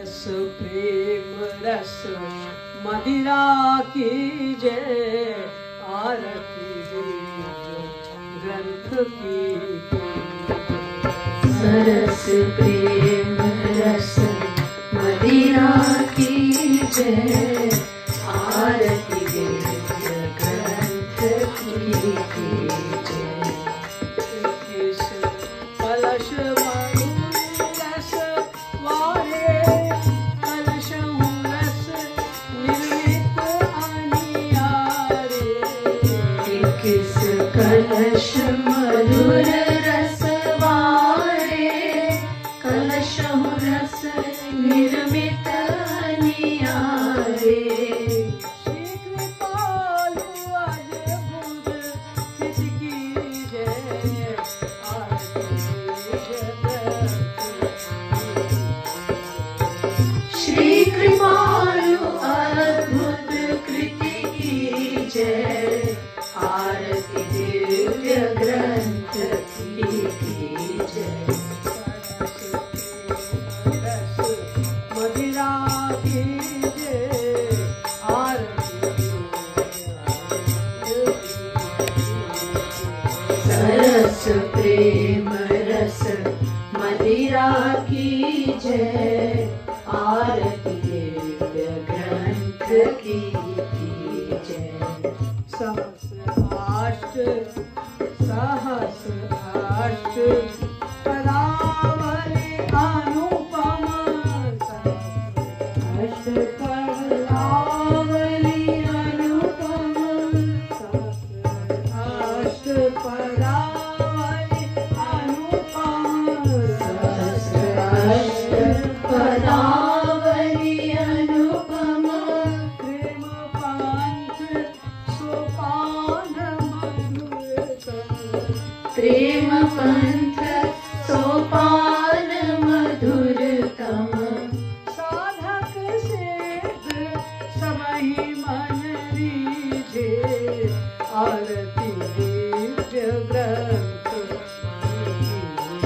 सरस प्रेम रस मदिरा की जय, आरती ग्रंथ की। सरस प्रेम रस मदिरा की जय, आरती ग्रंथ की जय। किस कलश रस वारे, कलश रस निर्मित अनियारे। किस कलश मधुर रस वारे, कलश रस निर्मित अनियारे। श्री कृपालु अद्भुत किसकी जय, श्री कृपालु अद्भुत कृति की जय, आरती दिव्य ग्रंथ की जय। मदिरा की जय, सरस प्रेम रस मदिरा की जय, आरती दिव्य ग्रंथ की जय। सहस्राष्ट पदावली अनुपम, सहस्राष्ट पदावली अनुपम, सहस्राष्ट पदावली अनुपम, सहस्राष्ट पदावली अनुपम। प्रेम पंथ सोपान मधुरतम, प्रेम पंथ सोपान मधुरतम। साधक सिद्ध सबहि मन रीझे, आरती दिव्य ग्रंथ की।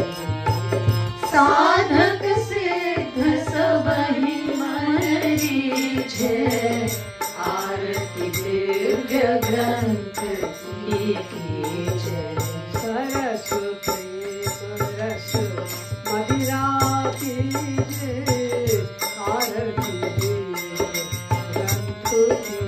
साधक सिद्ध सबहि मन रीझे, आरती दिव्य ग्रंथ की जय। सरस प्रेम रस मदिरा की जय, आरती ग्रंथ की।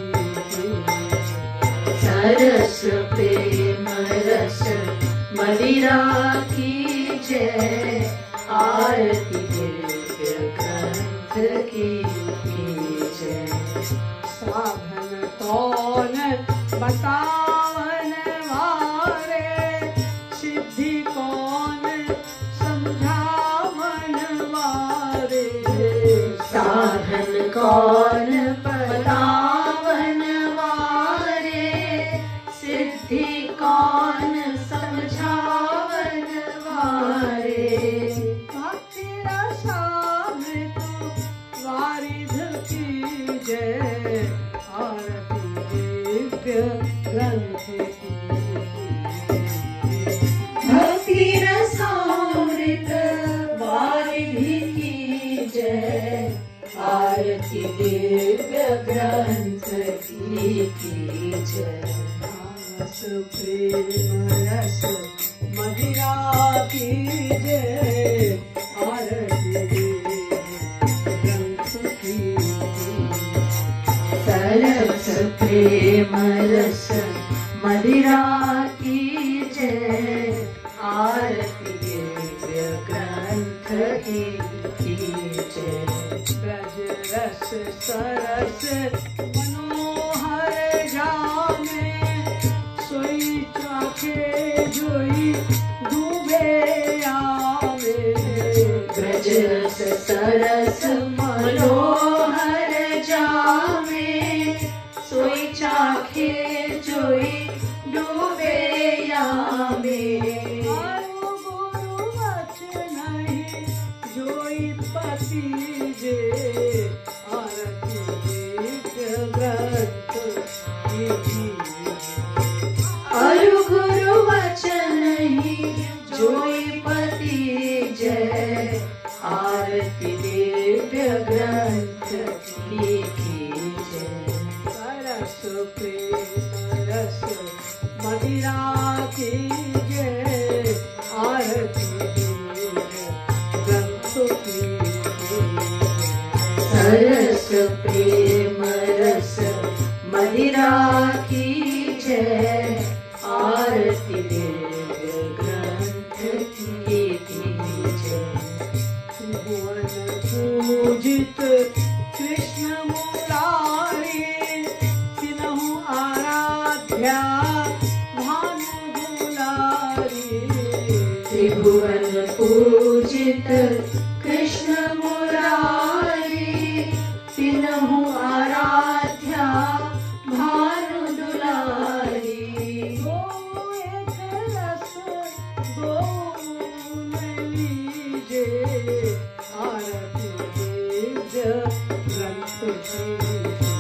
सरस प्रेम रस मदिरा की जय, आरती दिव्य ग्रंथ की जय। साधन कौन बतावन वारे, सिद्धि कौन समझावन वारे। साधन कौन बतावन वारे, सिद्धि कौन समझावन वारे। भक्ति रसामृत वारिध की जय, आरती दिव्य ग्रंथ की। भक्ति रसामृत वारिधि की जय, आरती दिव्य ग्रंथ की जय। रस प्रेम रस मदिरा की जय, आरती ग्रंथ की। सरस प्रेम रस मदिरा की जय, आरती दिव्य ग्रंथ की जय। ब्रज रस सरस मनोहर जामे, सोई चाखे जोई डूबे आवे। ब्रज रस सरस मनोहर जामे, सोई चाखे जोई डूबे आवे। आरु गुरु वचन नहीं जोई पति जे, आरती दिव्य ग्रंथ की। अरु गुरु वचन ही जोई पति जय, आरती दिव्य ग्रंथ ग्रंथ की जय। सरस प्रेम रस मदिरा की जय, आरती ग्रंथ की जय। सरस प्रेम रस मदिरा की जय, आरती दिव्य ग्रंथ की जय। भुवन पूजित कृष्ण मुरारी, तिन्हु आराध्या भानु दुलारी। त्रिभुवन पूजित कृष्ण मुरारी, तिन्हु आराध्या भानु दुलारी। दो एक रस दो लीजे, आरती दिव्य ग्रंथ की।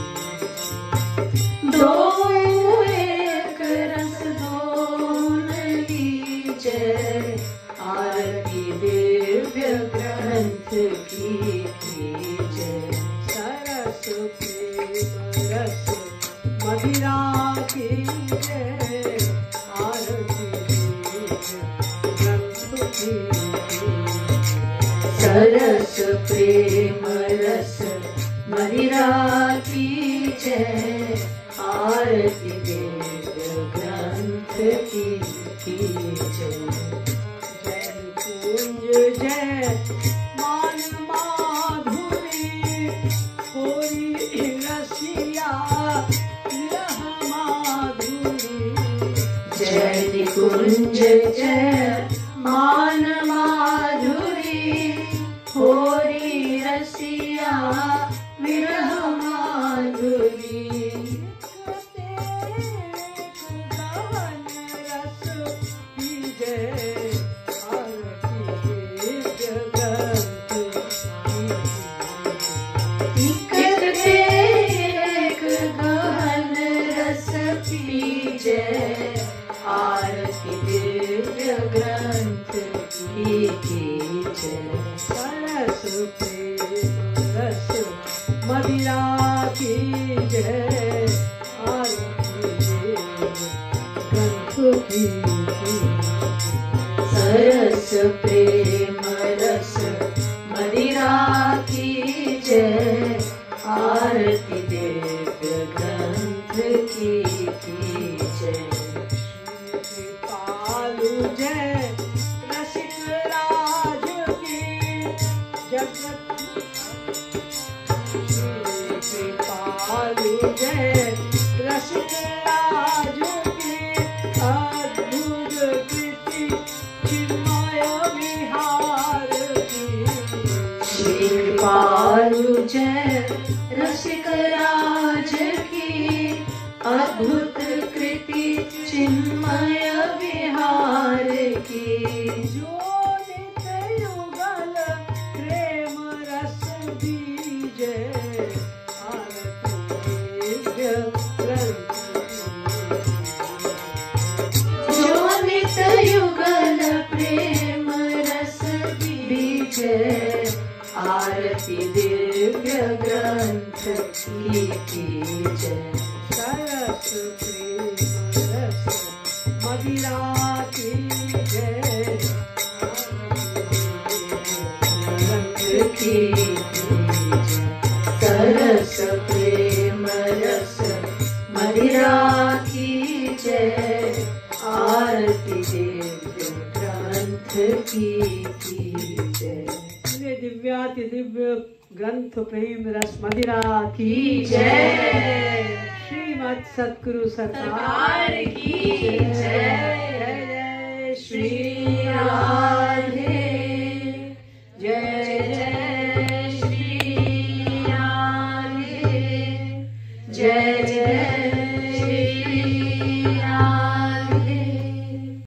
दो एक रस दोन लीजय, आरती दिव्य ग्रंथ की जय। सरस प्रेम रस मदिरा की जय, आरती दिव्य ग्रंथ की जय। सरस प्रेम रस मदिरा की जय, आरती दिव्य ग्रंथ की जय। जय कुंज जय मान माधुरी, होरी रसिया विरह माधुरी। जय निकुंज जय मान माधुरी, होरी रसिया विरह माधुरी। एक गहन रस पी जय, आरती दिव्य ग्रंथ की जय। सरस प्रेम रस मदिरा की जय, आरती ग्रंथ की जय। सरस प्रेम रस मदिरा की जय, आरती दिव्य ग्रंथ की जय। कृपालु जय रसिक राज की जगत। कृपालु जय रसिक राज की, अद्भुत कृति चिन्मय विहार की। श्री कृपालु जय रसिक राज की, अद्भुत कृति चिन्मय विहार की। जो नित युगल प्रेम रस दीजे, आरती दिव्य ग्रंथ की। जो नित युगल प्रेम रस दीजय, आरती दिव्य ग्रंथ की जय। सरस प्रेम रस मदिरा की जय, ग्रंथ की जय। सरस प्रेम रस मदिरा की जय, आरती दिव्य ग्रंथ की जय। दिव्याति दिव्य ग्रंथ प्रेम रस मदिरा की जय। श्रीमद सद्गुरु सरकार की जय। जय जय श्री राधे